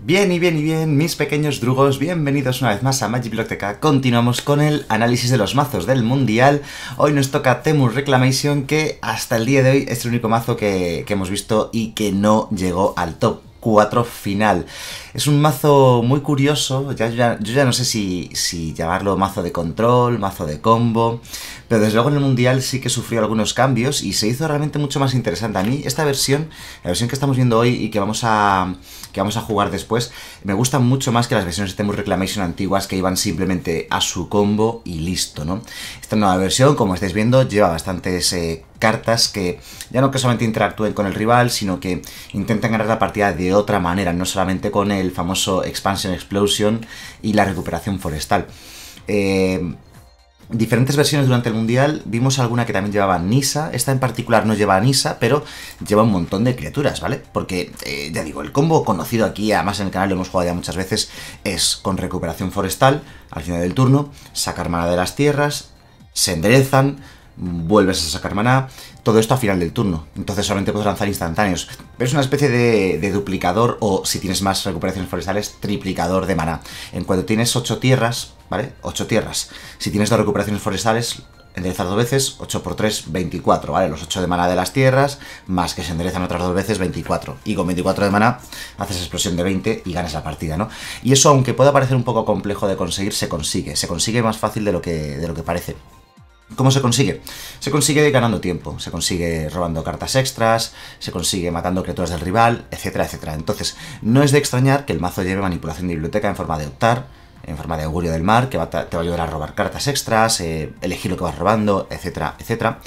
Bien y bien y bien, mis pequeños drugos, bienvenidos una vez más a Magic Biblioteca. Continuamos con el análisis de los mazos del Mundial. Hoy nos toca Temur Reclamation, que hasta el día de hoy es el único mazo que hemos visto y que no llegó al top 4 final. Es un mazo muy curioso, yo ya no sé si llamarlo mazo de control, mazo de combo, pero desde luego en el Mundial sí que sufrió algunos cambios y se hizo realmente mucho más interesante. A mí esta versión, la versión que estamos viendo hoy y que vamos a jugar después, me gusta mucho más que las versiones de Temur Reclamation antiguas que iban simplemente a su combo y listo, ¿no? Esta nueva versión, como estáis viendo, lleva bastantes cartas que ya no que solamente interactúen con el rival, sino que intenten ganar la partida de otra manera, no solamente con el famoso Expansion Explosion y la recuperación forestal. Diferentes versiones durante el Mundial, vimos alguna que también llevaba Nissa, esta en particular no lleva Nissa, pero lleva un montón de criaturas, ¿vale? Porque, ya digo, el combo conocido aquí, además en el canal lo hemos jugado ya muchas veces, es con recuperación forestal, al final del turno, sacar mana de las tierras, se enderezan, vuelves a sacar maná, todo esto a final del turno, entonces solamente puedes lanzar instantáneos, pero es una especie de duplicador o, si tienes más recuperaciones forestales, triplicador de maná. En cuanto tienes 8 tierras, ¿vale? 8 tierras, si tienes 2 recuperaciones forestales, enderezas 2 veces, 8 por 3, 24, ¿vale? Los 8 de maná de las tierras, más que se enderezan otras 2 veces, 24. Y con 24 de maná haces explosión de 20 y ganas la partida, ¿no? Y eso, aunque pueda parecer un poco complejo de conseguir, se consigue más fácil de lo que parece. ¿Cómo se consigue? Se consigue ganando tiempo, se consigue robando cartas extras, se consigue matando criaturas del rival, etcétera, etcétera. Entonces, no es de extrañar que el mazo lleve manipulación de biblioteca en forma de optar, en forma de augurio del mar, que te va a ayudar a robar cartas extras, elegir lo que vas robando, etcétera, etcétera.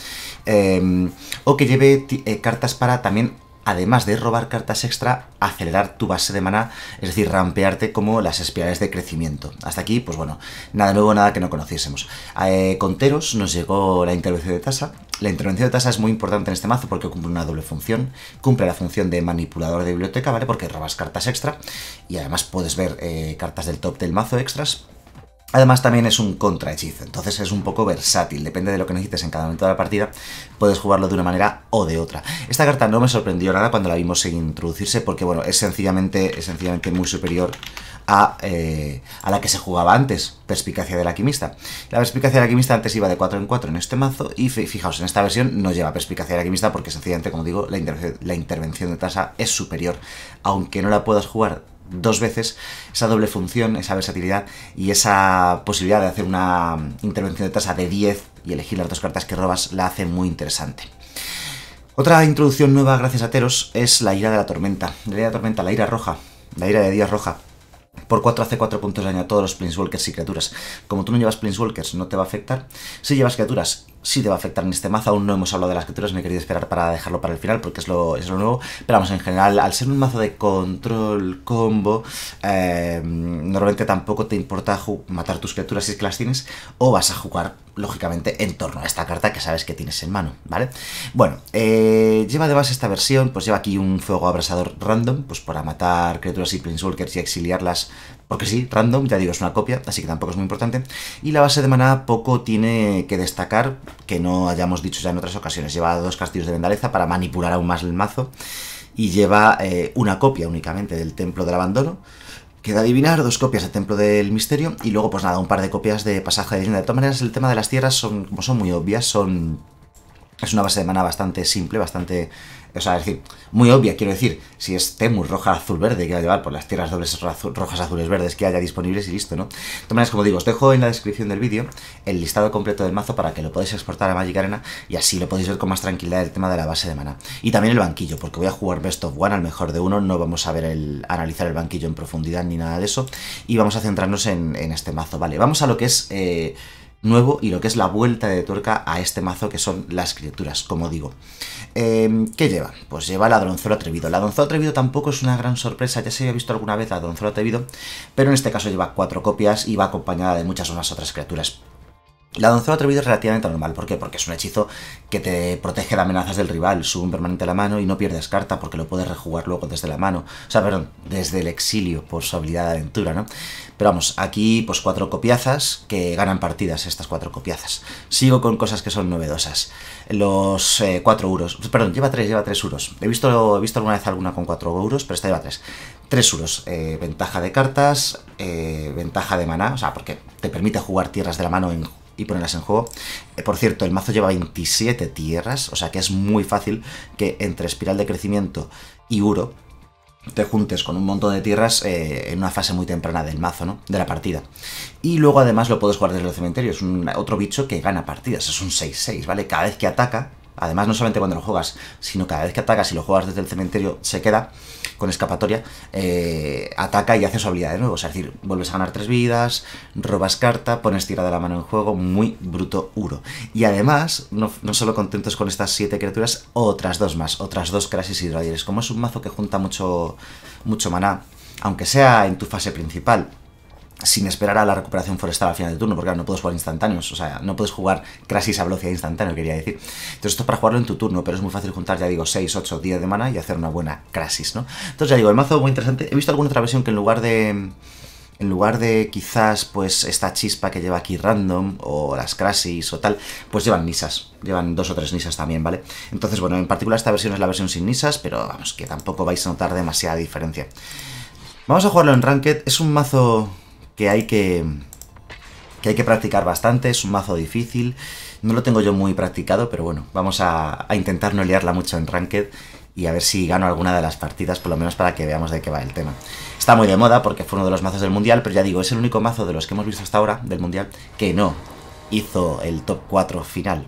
O que lleve cartas para también, además de robar cartas extra, acelerar tu base de maná, es decir, rampearte como las espirales de crecimiento. Hasta aquí, pues bueno, nada nuevo, nada que no conociésemos. Con Teros nos llegó la intervención de tasa. La intervención de tasa es muy importante en este mazo porque cumple una doble función. Cumple la función de manipulador de biblioteca, ¿vale? Porque robas cartas extra y además puedes ver cartas del top del mazo extras. Además también es un contrahechizo, entonces es un poco versátil, depende de lo que necesites en cada momento de la partida, puedes jugarlo de una manera o de otra. Esta carta no me sorprendió nada cuando la vimos introducirse porque bueno, es sencillamente muy superior a la que se jugaba antes, Perspicacia del Alquimista. La Perspicacia del Alquimista antes iba de 4 en 4 en este mazo y fijaos, en esta versión no lleva Perspicacia del Alquimista porque sencillamente, como digo, la intervención de tasa es superior, aunque no la puedas jugar 2 veces, esa doble función, esa versatilidad y esa posibilidad de hacer una intervención de tasa de 10 y elegir las 2 cartas que robas la hace muy interesante. Otra introducción nueva gracias a Teros es la Ira de la Tormenta. La Ira de la Tormenta, la Ira roja, la Ira de Días roja. Por 4 hace 4 puntos de daño a todos los Planeswalkers y criaturas. Como tú no llevas Planeswalkers, no te va a afectar. Si llevas criaturas, sí te va a afectar en este mazo. Aún no hemos hablado de las criaturas, me he querido esperar para dejarlo para el final porque es lo nuevo. Pero vamos, en general, al ser un mazo de control, combo, normalmente tampoco te importa matar tus criaturas si es que las tienes, o vas a jugar, lógicamente, en torno a esta carta que sabes que tienes en mano, ¿vale? Bueno, lleva además esta versión, pues lleva aquí un fuego abrasador random, pues para matar criaturas y Planeswalkers y exiliarlas, porque sí, random, ya digo, es una copia, así que tampoco es muy importante. Y la base de maná poco tiene que destacar, que no hayamos dicho ya en otras ocasiones. Lleva 2 castillos de Vendaleza para manipular aún más el mazo, y lleva una copia únicamente del Templo del Abandono. Queda adivinar, 2 copias del Templo del Misterio, y luego pues nada, un par de copias de Pasaje de Leyenda. De todas maneras, el tema de las tierras, como son muy obvias, es una base de maná bastante simple, bastante... O sea, es decir, muy obvia, quiero decir, si es Temur roja, azul, verde, que va a llevar por las tierras dobles rojas, azules, verdes que haya disponibles y listo, ¿no? De todas maneras, como digo, os dejo en la descripción del vídeo el listado completo del mazo para que lo podáis exportar a Magic Arena y así lo podéis ver con más tranquilidad el tema de la base de maná. Y también el banquillo, porque voy a jugar Best of One al mejor de uno, no vamos a ver analizar el banquillo en profundidad ni nada de eso, y vamos a centrarnos en este mazo, ¿vale? Vamos a lo que es... nuevo y lo que es la vuelta de tuerca a este mazo, que son las criaturas, como digo. ¿Qué lleva? Pues lleva el Ladronzuelo Atrevido. El Ladronzuelo Atrevido tampoco es una gran sorpresa, ya se había visto alguna vez el Ladronzuelo Atrevido, pero en este caso lleva 4 copias y va acompañada de muchas más otras criaturas. La doncella atrevida es relativamente normal. ¿Por qué? Porque es un hechizo que te protege de amenazas del rival. Sube un permanente a la mano y no pierdes carta porque lo puedes rejugar luego desde la mano. O sea, perdón, desde el exilio por su habilidad de aventura, ¿no? Pero vamos, aquí pues 4 copiazas que ganan partidas, estas 4 copiazas. Sigo con cosas que son novedosas. Los 4 euros. Perdón, lleva 3 euros. He visto alguna vez alguna con 4 euros, pero esta lleva 3. 3 euros. Ventaja de cartas, ventaja de maná, o sea, porque te permite jugar tierras de la mano y ponerlas en juego. Por cierto, el mazo lleva 27 tierras, o sea que es muy fácil que entre espiral de crecimiento y Uro te juntes con un montón de tierras en una fase muy temprana del mazo, ¿no? De la partida. Y luego además lo puedes jugar desde el cementerio, es otro bicho que gana partidas, es un 6-6, ¿vale? Cada vez que ataca, además no solamente cuando lo juegas, sino cada vez que atacas y lo juegas desde el cementerio, se queda con escapatoria, ataca y hace su habilidad de nuevo. O sea, es decir, vuelves a ganar 3 vidas, robas carta, pones tierra de la mano en juego, muy bruto Uro. Y además, no solo contentos con estas 7 criaturas, otras 2 más, otras 2 Krasis Hidroides. Como es un mazo que junta mucho maná, aunque sea en tu fase principal, sin esperar a la recuperación forestal al final del turno, porque claro, no puedes jugar instantáneos, o sea, no puedes jugar Krasis a velocidad instantánea, quería decir. Entonces esto es para jugarlo en tu turno, pero es muy fácil juntar, ya digo, 6, 8, 10 de mana y hacer una buena Krasis, ¿no? Entonces ya digo, el mazo muy interesante. He visto alguna otra versión que en lugar de quizás pues esta chispa que lleva aquí random, o las Krasis o tal, pues llevan Nisas, llevan 2 o 3 Nisas también, ¿vale? Entonces, bueno, en particular esta versión es la versión sin Nisas, pero vamos, que tampoco vais a notar demasiada diferencia. Vamos a jugarlo en Ranked, es un mazo que hay que practicar bastante, es un mazo difícil, no lo tengo yo muy practicado, pero bueno, vamos a intentar no liarla mucho en Ranked y a ver si gano alguna de las partidas, por lo menos para que veamos de qué va el tema. Está muy de moda porque fue uno de los mazos del Mundial, pero ya digo, es el único mazo de los que hemos visto hasta ahora del Mundial que no hizo el top 4 final.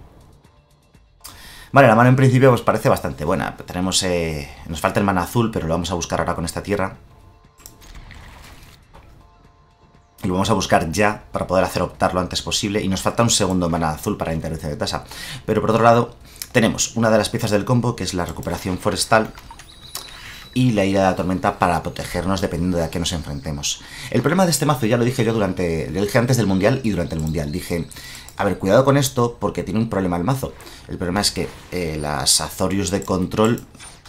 Vale, la mano en principio pues parece bastante buena. Tenemos, nos falta el mana azul, pero lo vamos a buscar ahora con esta tierra. Y lo vamos a buscar ya para poder hacer optar lo antes posible. Y nos falta un segundo mana azul para la intervención de tasa. Pero por otro lado, tenemos una de las piezas del combo, que es la recuperación forestal y la ira de la tormenta para protegernos dependiendo de a qué nos enfrentemos. El problema de este mazo, ya lo dije yo lo dije antes del Mundial y durante el Mundial. Dije, a ver, cuidado con esto porque tiene un problema el mazo. El problema es que las Azorius de control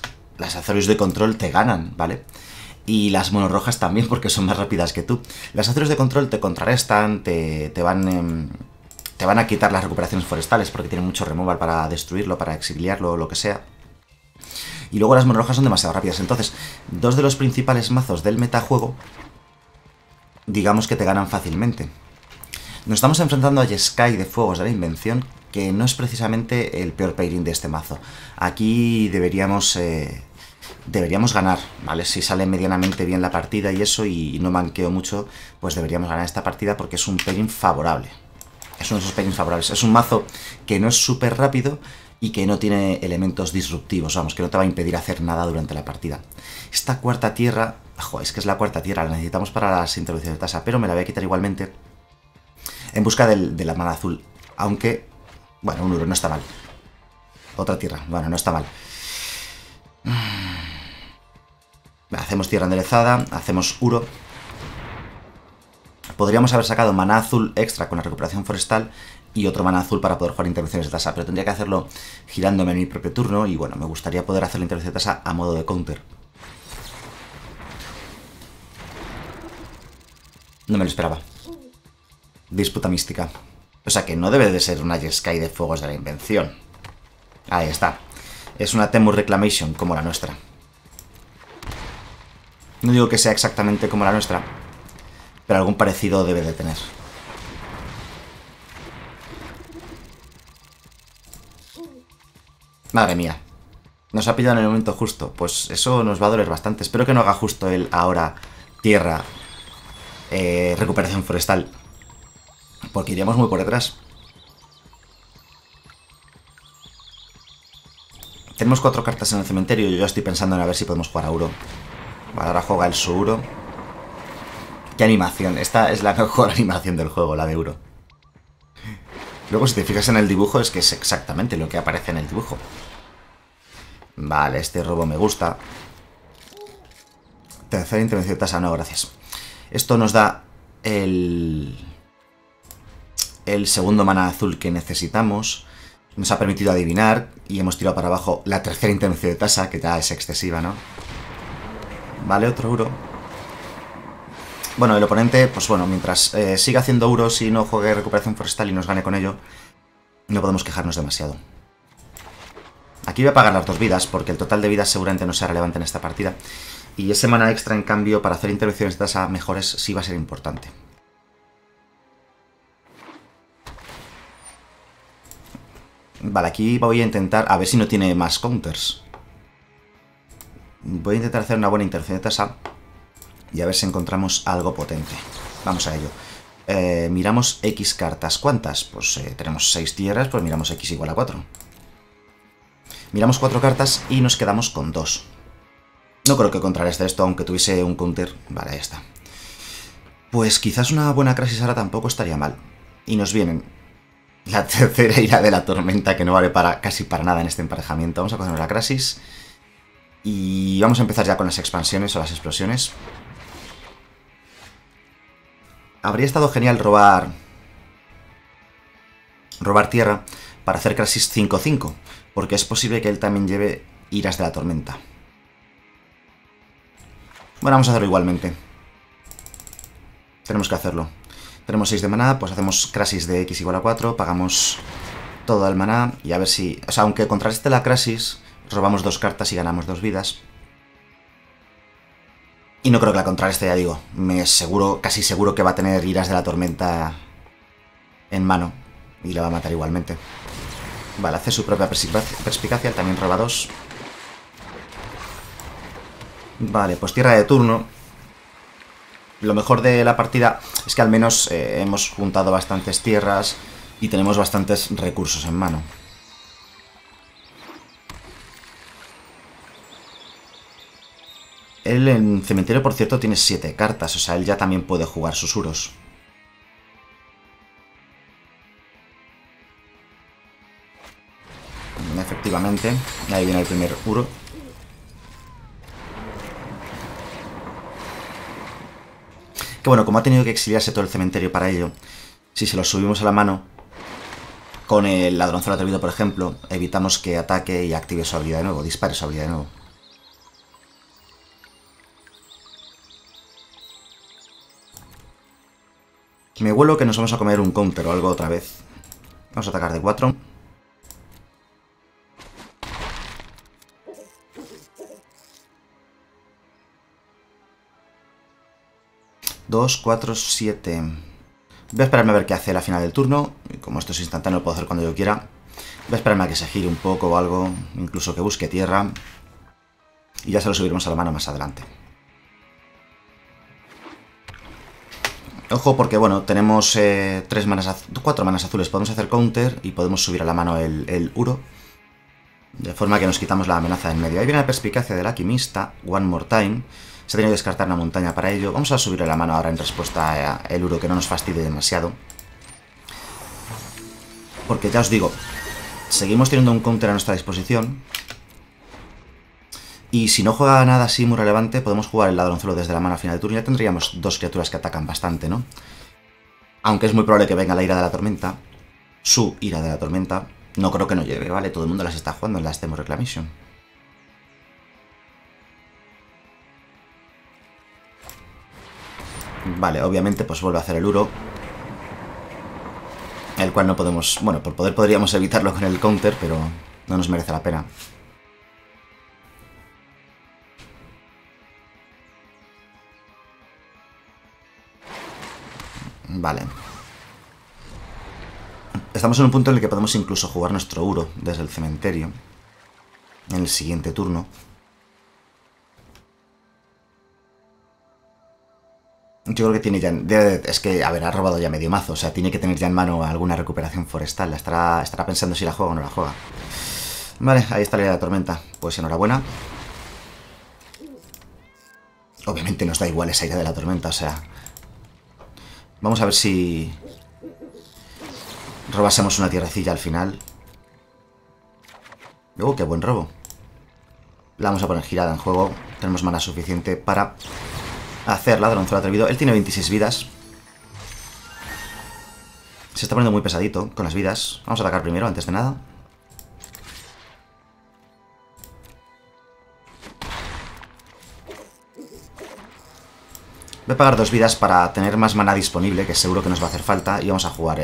te ganan, ¿vale? Y las monorrojas también, porque son más rápidas que tú. Las Azorius de control te contrarrestan, te van a quitar las recuperaciones forestales porque tienen mucho removal para destruirlo, para exiliarlo o lo que sea. Y luego las monorrojas son demasiado rápidas. Entonces, 2 de los principales mazos del metajuego, digamos que te ganan fácilmente. Nos estamos enfrentando a Jeskai de Fuegos de la Invención, que no es precisamente el peor pairing de este mazo. Aquí deberíamos ganar, ¿vale? Si sale medianamente bien la partida y eso, y no manqueo mucho, pues deberíamos ganar esta partida porque es un pairing favorable. Es uno de esos pairings favorables. Es un mazo que no es súper rápido y que no tiene elementos disruptivos, vamos, que no te va a impedir hacer nada durante la partida. Esta cuarta tierra, es que es la cuarta tierra, la necesitamos para las intervenciones de tasa, pero me la voy a quitar igualmente en busca de la mana azul, aunque, bueno, un Uro no está mal. Otra tierra, bueno, no está mal. Hacemos tierra enderezada, hacemos Uro. Podríamos haber sacado mana azul extra con la recuperación forestal y otro mana azul para poder jugar intervenciones de tasa, pero tendría que hacerlo girándome en mi propio turno y bueno, me gustaría poder hacer la intervención de tasa a modo de counter. No me lo esperaba. Disputa mística. O sea que no debe de ser una Jeskai de Fuegos de la Invención. Ahí está. Es una Temur Reclamation como la nuestra. No digo que sea exactamente como la nuestra, pero algún parecido debe de tener. Madre mía. Nos ha pillado en el momento justo. Pues eso nos va a doler bastante. Espero que no haga justo él ahora tierra, recuperación forestal, porque iríamos muy por detrás. Tenemos 4 cartas en el cementerio y yo ya estoy pensando en a ver si podemos jugar a Uro. Vale, ahora juega el su Uro. ¡Qué animación! Esta es la mejor animación del juego, la de Uro. Luego, si te fijas en el dibujo, es que es exactamente lo que aparece en el dibujo. Vale, este robo me gusta. Tercera intervención de tasa, no, gracias. Esto nos da el el segundo mana azul que necesitamos. Nos ha permitido adivinar y hemos tirado para abajo la tercera intervención de tasa, que ya es excesiva, ¿no? Vale, otro uro. Bueno, el oponente, pues bueno, mientras siga haciendo uros y no juegue recuperación forestal y nos gane con ello, no podemos quejarnos demasiado. Aquí voy a pagar las 2 vidas, porque el total de vidas seguramente no sea relevante en esta partida. Y ese mana extra, en cambio, para hacer intervenciones de tasa mejores, sí va a ser importante. Vale, aquí voy a intentar, a ver si no tiene más counters. Voy a intentar hacer una buena intervención de tasa y a ver si encontramos algo potente. Vamos a ello. Miramos X cartas. ¿Cuántas? Pues tenemos 6 tierras, pues miramos X igual a 4. Miramos 4 cartas y nos quedamos con 2. No creo que contrarreste esto, aunque tuviese un counter. Vale, ahí está. Pues quizás una buena Crasis ahora tampoco estaría mal. Y nos vienen la tercera ira de la tormenta, que no vale casi para nada en este emparejamiento. Vamos a cogernos la Crasis. Y vamos a empezar ya con las expansiones o las explosiones. Habría estado genial robar tierra para hacer Crasis 5-5, porque es posible que él también lleve iras de la tormenta. Bueno, vamos a hacerlo igualmente. Tenemos que hacerlo. Tenemos 6 de maná, pues hacemos Crasis de X igual a 4, pagamos todo el maná y a ver si... O sea, aunque contrarreste la Crasis, robamos 2 cartas y ganamos 2 vidas. Y no creo que la contrarreste, ya digo. Casi seguro que va a tener iras de la tormenta en mano y la va a matar igualmente. Vale, hace su propia perspicacia, él también roba 2. Vale, pues tierra de turno. Lo mejor de la partida es que al menos hemos juntado bastantes tierras y tenemos bastantes recursos en mano. Él en cementerio, por cierto, tiene 7 cartas, o sea, él ya también puede jugar sus uros. Efectivamente, ahí viene el primer uro. Que bueno, como ha tenido que exiliarse todo el cementerio para ello, si se lo subimos a la mano, con el ladronzuelo atrevido, por ejemplo, evitamos que ataque y active su habilidad de nuevo, dispare su habilidad de nuevo. Me huelo que nos vamos a comer un counter o algo otra vez. Vamos a atacar de 4. Dos, 4, 7. Voy a esperarme a ver qué hace la final del turno. Y como esto es instantáneo, lo puedo hacer cuando yo quiera. Voy a esperarme a que se gire un poco o algo. Incluso que busque tierra. Y ya se lo subiremos a la mano más adelante. Ojo porque, bueno, tenemos 4 manas azules. Podemos hacer counter y podemos subir a la mano el uro. De forma que nos quitamos la amenaza de en medio. Ahí viene la perspicacia del alquimista. One more time. Se ha tenido que descartar una montaña para ello. Vamos a subirle la mano ahora en respuesta al uro, que no nos fastidie demasiado. Porque ya os digo, seguimos teniendo un counter a nuestra disposición. Y si no juega nada así muy relevante, podemos jugar el ladronzuelo desde la mano al final del turno. Ya tendríamos 2 criaturas que atacan bastante, ¿no? Aunque es muy probable que venga la ira de la tormenta. Su ira de la tormenta. No creo que no llegue, ¿vale? Todo el mundo las está jugando en la Demo Reclamation. Vale, obviamente pues vuelve a hacer el uro. El cual no podemos... Bueno, por poder podríamos evitarlo con el counter, pero no nos merece la pena. Vale. Estamos en un punto en el que podemos incluso jugar nuestro uro desde el cementerio. En el siguiente turno. Yo creo que tiene ya... Es que, a ver, ha robado ya medio mazo. O sea, tiene que tener ya en mano alguna recuperación forestal. Estará pensando si la juega o no la juega. Vale, ahí está la ira de la tormenta. Pues enhorabuena. Obviamente nos da igual esa ira de la tormenta, o sea... Vamos a ver si... robásemos una tierrecilla al final. Qué buen robo. La vamos a poner girada en juego. Tenemos mana suficiente para... hacer ladronzuelo atrevido. Él tiene 26 vidas. Se está poniendo muy pesadito con las vidas. Vamos a atacar primero, antes de nada. Voy a pagar 2 vidas para tener más maná disponible, que seguro que nos va a hacer falta. Y vamos a jugar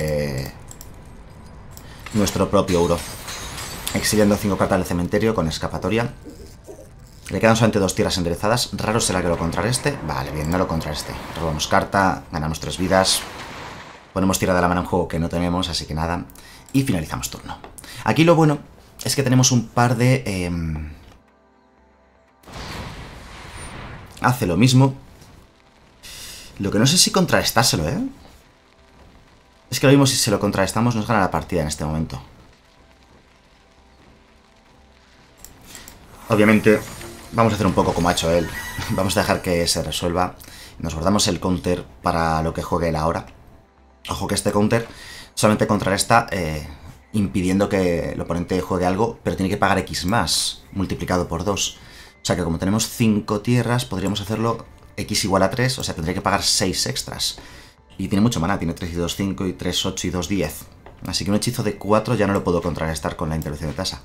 nuestro propio Uro. Exiliando 5 cartas del cementerio con escapatoria. Le quedan solamente 2 tierras enderezadas. Raro será que lo contrarreste. Vale, bien, no lo contrarreste. Robamos carta, ganamos 3 vidas. Ponemos tierra de la mano en juego que no tenemos, así que nada. Y finalizamos turno. Aquí lo bueno es que tenemos un par de... Hace lo mismo. Lo que no sé si contrarrestárselo, ¿eh? Es que lo mismo si se lo contrarrestamos nos gana la partida en este momento. Obviamente vamos a hacer un poco como ha hecho él. Vamos a dejar que se resuelva. Nos guardamos el counter para lo que juegue él ahora. Ojo que este counter solamente contrarresta impidiendo que el oponente juegue algo, pero tiene que pagar X más, multiplicado por 2. O sea que como tenemos 5 tierras, podríamos hacerlo X igual a 3, o sea, tendría que pagar 6 extras. Y tiene mucho maná, tiene 3 y 2, 5 y 3, 8 y 2, 10. Así que un hechizo de 4 ya no lo puedo contrarrestar con la intervención de tasa.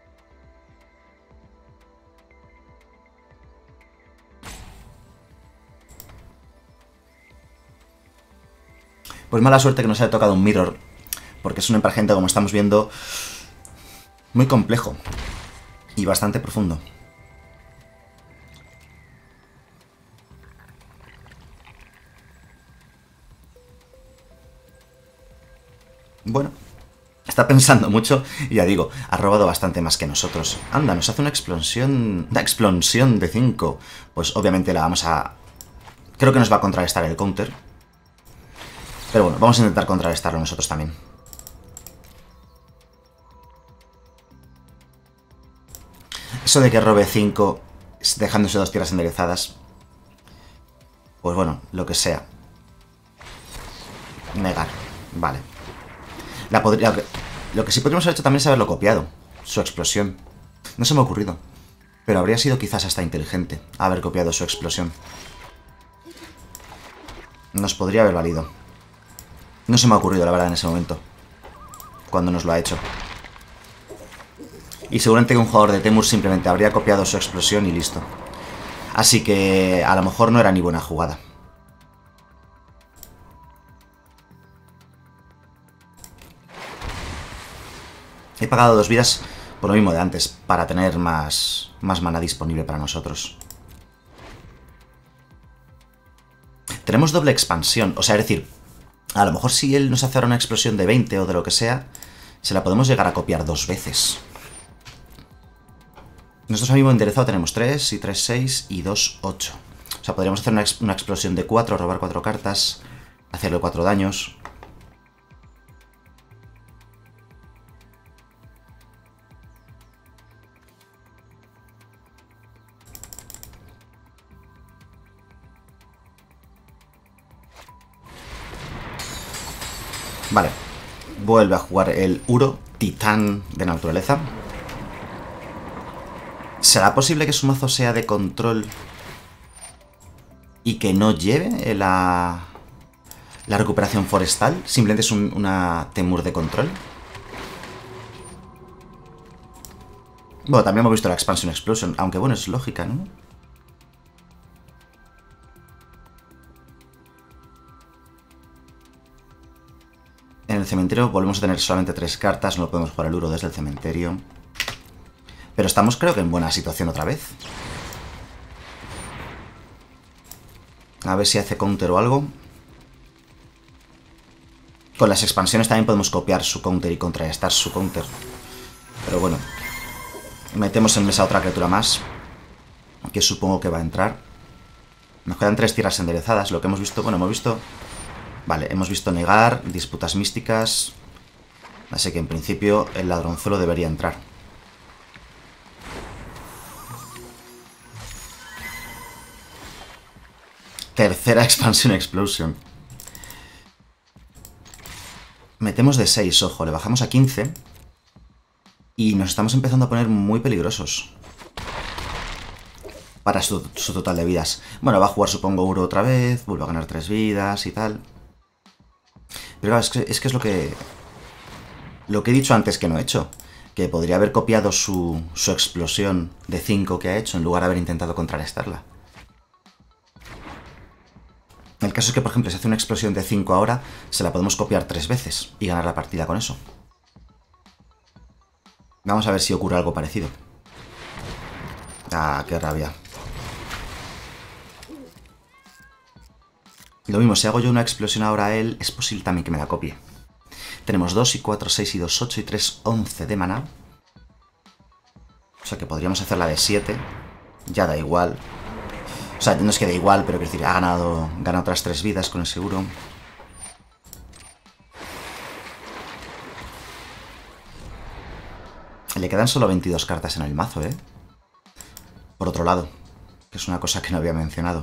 Pues mala suerte que nos haya tocado un mirror, porque es un emparejamiento, como estamos viendo, muy complejo y bastante profundo. Bueno, está pensando mucho y ya digo, ha robado bastante más que nosotros. Anda, nos hace una explosión de 5. Pues obviamente la vamos a... Creo que nos va a contrarrestar el counter. Pero bueno, vamos a intentar contrarrestarlo nosotros también. Eso de que robe 5 dejándose 2 tierras enderezadas. Pues bueno, lo que sea. Negar. Vale. Lo que sí podríamos haber hecho también es haberlo copiado. Su explosión. No se me ha ocurrido. Pero habría sido quizás hasta inteligente haber copiado su explosión. Nos podría haber valido. No se me ha ocurrido, la verdad, en ese momento. Cuando nos lo ha hecho. Y seguramente que un jugador de Temur simplemente habría copiado su explosión y listo. Así que a lo mejor no era ni buena jugada. He pagado 2 vidas por lo mismo de antes, para tener más mana disponible para nosotros. Tenemos doble expansión, o sea, es decir, a lo mejor si él nos hace ahora una explosión de 20 o de lo que sea, se la podemos llegar a copiar 2 veces. Nosotros ahora mismo enderezado tenemos 3 y 3, 6 y 2, 8. O sea, podríamos hacer una explosión de 4, robar 4 cartas, hacerle 4 daños. Vale, vuelve a jugar el Uro, titán de naturaleza. ¿Será posible que su mazo sea de control y que no lleve la recuperación forestal? Simplemente es una Temur de control. Bueno, también hemos visto la Expansion Explosion, aunque bueno, es lógica, ¿no? En el cementerio volvemos a tener solamente 3 cartas, no podemos jugar el Uro desde el cementerio. Pero estamos creo que en buena situación otra vez. A ver si hace counter o algo. Con las expansiones también podemos copiar su counter y contrarrestar su counter. Pero bueno. Metemos en mesa otra criatura más, que supongo que va a entrar. Nos quedan 3 tierras enderezadas. Lo que hemos visto... Bueno, hemos visto... Vale, hemos visto negar, disputas místicas. Así que en principio el ladronzuelo debería entrar. Tercera expansión explosion. Metemos de 6, ojo, le bajamos a 15. Y nos estamos empezando a poner muy peligrosos. Para su total de vidas. Bueno, va a jugar supongo Uro otra vez. Vuelve a ganar 3 vidas y tal. Pero claro, es que es lo que... Lo que he dicho antes que no he hecho. Que podría haber copiado su explosión de 5 que ha hecho en lugar de haber intentado contrarrestarla. El caso es que, por ejemplo, si hace una explosión de 5 ahora, se la podemos copiar 3 veces y ganar la partida con eso. Vamos a ver si ocurre algo parecido. Ah, qué rabia. Lo mismo, si hago yo una explosión ahora a él, es posible también que me la copie. Tenemos 2 y 4, 6 y 2, 8 y 3, 11 de maná. O sea que podríamos hacer la de 7. Ya da igual. O sea, no es que da igual, pero quiero decir, ha ganado otras 3 vidas con el seguro. Le quedan solo 22 cartas en el mazo, ¿eh? Por otro lado, que es una cosa que no había mencionado.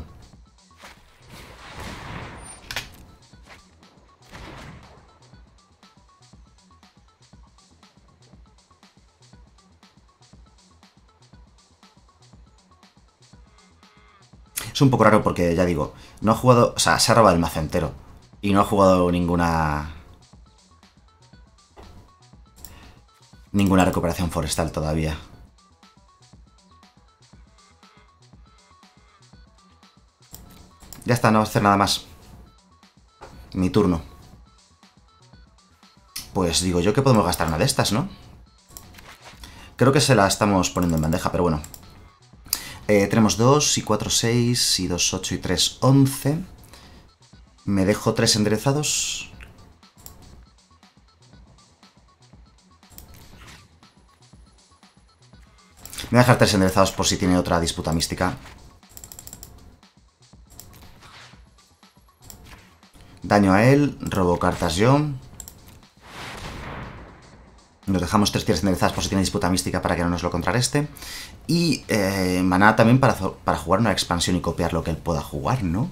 Es un poco raro porque, ya digo, no ha jugado... O sea, se ha robado el mazo entero. Y no ha jugado ninguna recuperación forestal todavía. Ya está, no va a hacer nada más. Mi turno. Pues digo yo que podemos gastar una de estas, ¿no? Creo que se la estamos poniendo en bandeja, pero bueno. Tenemos 2 y 4, 6 y 2, 8 y 3, 11. Me dejo 3 enderezados. Me voy a dejar 3 enderezados por si tiene otra disputa mística. Daño a él, robo cartas yo. Nos dejamos 3 tiras enderezadas por si tiene disputa mística para que no nos lo contrarreste. Y maná también para jugar una expansión y copiar lo que él pueda jugar, ¿no?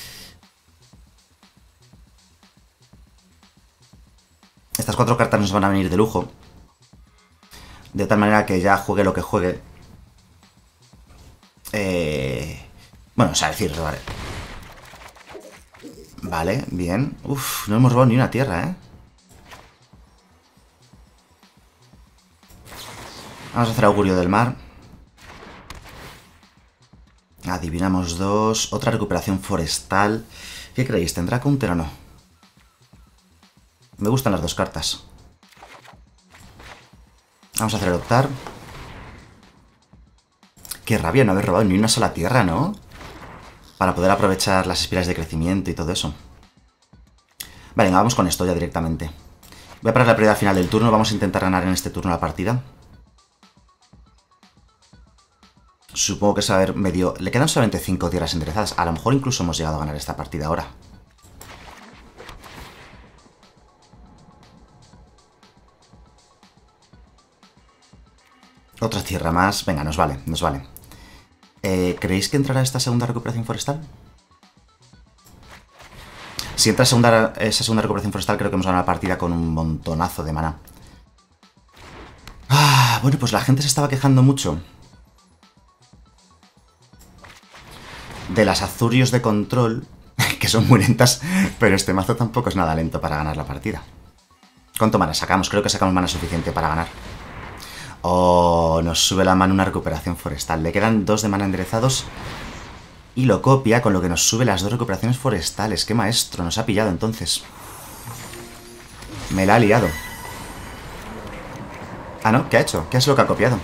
Estas 4 cartas nos van a venir de lujo. De tal manera que ya juegue lo que juegue. Bueno, o sea, decir, vale. Vale, bien. Uf, no hemos robado ni una tierra, ¿eh? Vamos a hacer augurio del mar. Adivinamos 2. Otra recuperación forestal. ¿Qué creéis? ¿Tendrá counter o no? Me gustan las 2 cartas. Vamos a hacer adoptar. Qué rabia no haber robado ni una sola tierra, ¿no? Para poder aprovechar las espiras de crecimiento y todo eso. Vale, vamos con esto ya directamente. Voy a parar la prioridad final del turno. Vamos a intentar ganar en este turno la partida. Supongo que se va a ver medio... Le quedan solamente 5 tierras enderezadas. A lo mejor incluso hemos llegado a ganar esta partida ahora. Otra tierra más. Venga, nos vale, nos vale. ¿Creéis que entrará esta segunda recuperación forestal? Si entra esa segunda recuperación forestal, creo que hemos ganado la partida con un montonazo de maná. Ah, bueno, pues la gente se estaba quejando mucho de las azurios de control, que son muy lentas, pero este mazo tampoco es nada lento para ganar la partida. ¿Cuánto mana sacamos? Creo que sacamos mana suficiente para ganar. Oh, nos sube la mano una recuperación forestal. Le quedan 2 de mana enderezados y lo copia, con lo que nos sube las 2 recuperaciones forestales. ¡Qué maestro! Nos ha pillado entonces. Me la ha liado. Ah, ¿no? ¿Qué ha hecho? ¿Qué es lo que ha copiado?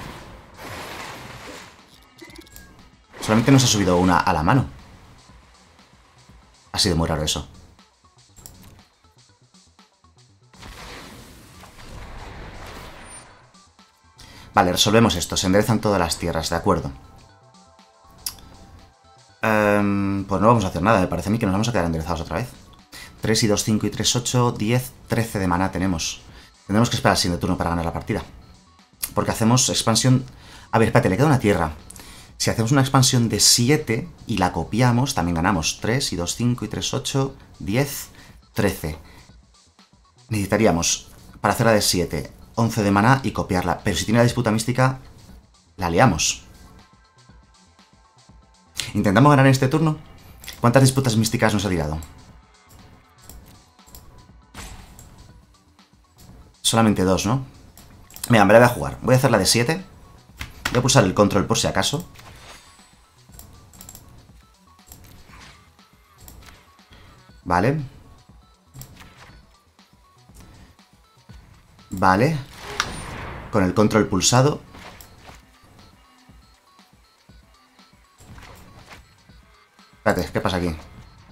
Solamente nos ha subido una a la mano. Ha sido muy raro eso. Vale, resolvemos esto. Se enderezan todas las tierras, de acuerdo. Pues no vamos a hacer nada. Me parece a mí que nos vamos a quedar enderezados otra vez. 3 y 2, 5 y 3, 8, 10, 13 de maná tenemos. Tendremos que esperar al siguiente turno para ganar la partida. Porque hacemos expansión... A ver, espérate, le queda una tierra. Si hacemos una expansión de 7 y la copiamos, también ganamos. 3 y 2, 5 y 3, 8, 10, 13. Necesitaríamos, para hacerla de 7, 11 de maná y copiarla. Pero si tiene la disputa mística, la liamos. ¿Intentamos ganar en este turno? ¿Cuántas disputas místicas nos ha tirado? solamente 2, ¿no? Mira, me la voy a jugar. Voy a hacer la de 7. Voy a pulsar el control por si acaso. Vale. Vale. Con el control pulsado. Espérate, ¿qué pasa aquí?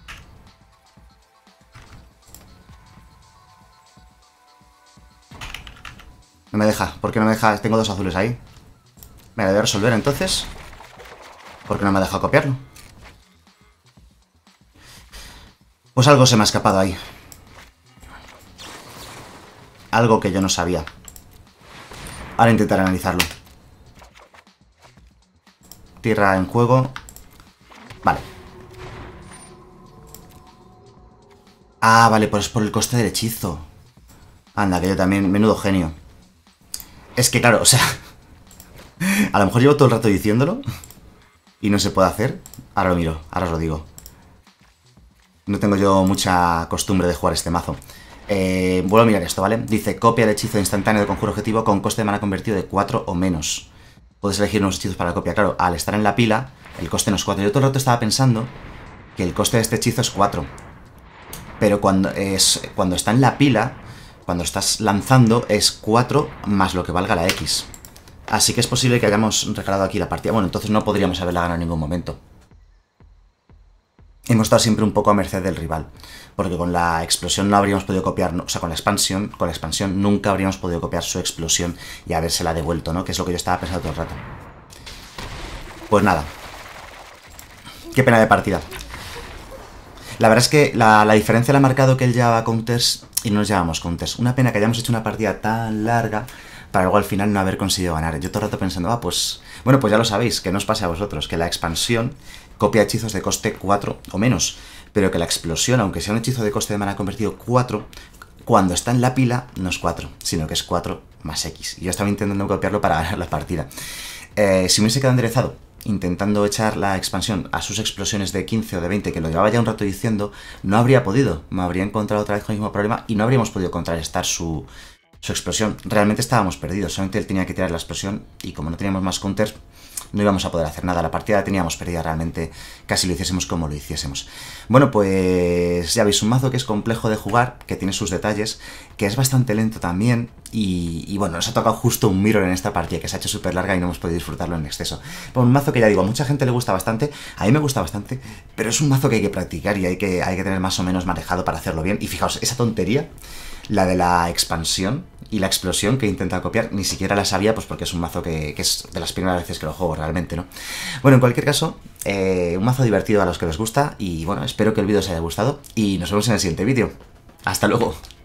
No me deja. ¿Por qué no me deja? Tengo 2 azules ahí. Me la voy a resolver entonces. ¿Por qué no me ha dejado copiarlo? Pues algo se me ha escapado ahí. Algo que yo no sabía. Ahora intentaré analizarlo. Tierra en juego. Vale. Ah, vale, pues por el coste del hechizo. Anda, que yo también. Menudo genio. Es que claro, o sea... A lo mejor llevo todo el rato diciéndolo y no se puede hacer. Ahora lo miro, ahora os lo digo. No tengo yo mucha costumbre de jugar este mazo. Vuelvo a mirar esto, ¿vale? Dice, copia el hechizo instantáneo de conjuro objetivo con coste de mana convertido de 4 o menos. Puedes elegir unos hechizos para la copia. Claro, al estar en la pila, el coste no es 4. Yo todo el rato estaba pensando que el coste de este hechizo es 4. Pero cuando está en la pila, cuando estás lanzando, es 4 más lo que valga la X. Así que es posible que hayamos recalado aquí la partida. Bueno, entonces no podríamos haberla ganado en ningún momento. Hemos estado siempre un poco a merced del rival. Porque con la explosión no habríamos podido copiar... O sea, con la expansión nunca habríamos podido copiar su explosión y habérsela devuelto, ¿no? Que es lo que yo estaba pensando todo el rato. Pues nada. Qué pena de partida. La verdad es que la diferencia la ha marcado que él llevaba counters y no nos llevábamos counters. Una pena que hayamos hecho una partida tan larga para luego al final no haber conseguido ganar. Yo todo el rato pensando, pues... Bueno, pues ya lo sabéis, que no os pase a vosotros, que la expansión copia hechizos de coste 4 o menos, pero que la explosión, aunque sea un hechizo de coste de mana convertido 4, cuando está en la pila no es 4, sino que es 4 más X. Y yo estaba intentando copiarlo para ganar la partida. Si me hubiese quedado enderezado, intentando echar la expansión a sus explosiones de 15 o de 20, que lo llevaba ya un rato diciendo, no habría podido. Me habría encontrado otra vez con el mismo problema y no habríamos podido contrarrestar su explosión. Realmente estábamos perdidos, solamente él tenía que tirar la explosión y como no teníamos más counters, no íbamos a poder hacer nada. La partida la teníamos perdida realmente, casi lo hiciésemos como lo hiciésemos. Bueno, pues ya veis, un mazo que es complejo de jugar, que tiene sus detalles, que es bastante lento también y bueno, nos ha tocado justo un mirror en esta partida que se ha hecho súper larga y no hemos podido disfrutarlo en exceso. Bueno, un mazo que ya digo, a mucha gente le gusta bastante, a mí me gusta bastante, pero es un mazo que hay que practicar y hay que tener más o menos manejado para hacerlo bien. Y fijaos, esa tontería, la de la expansión y la explosión que he intentado copiar, ni siquiera la sabía, pues porque es un mazo que es de las primeras veces que lo juego realmente, ¿no? Bueno, en cualquier caso, un mazo divertido a los que les gusta y bueno, espero que el vídeo os haya gustado y nos vemos en el siguiente vídeo. ¡Hasta luego!